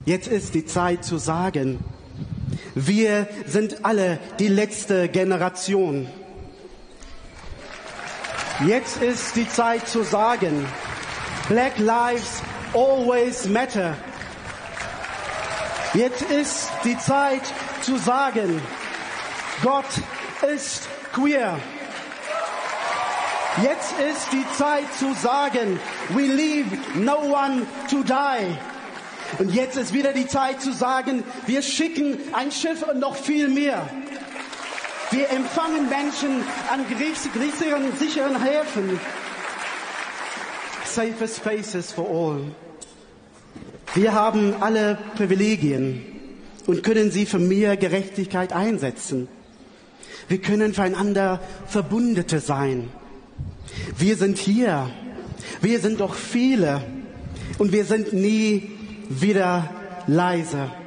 Jetzt ist die Zeit zu sagen, wir sind alle die letzte Generation. Jetzt ist die Zeit zu sagen, Black Lives always matter. Jetzt ist die Zeit zu sagen, Gott ist queer. Jetzt ist die Zeit zu sagen, we leave no one to die. Und jetzt ist wieder die Zeit zu sagen, wir schicken ein Schiff und noch viel mehr. Wir empfangen Menschen an sicheren Häfen. Safer spaces for all. Wir haben alle Privilegien und können sie für mehr Gerechtigkeit einsetzen. Wir können füreinander Verbündete sein. Wir sind hier. Wir sind doch viele. Und wir sind nie wieder leise.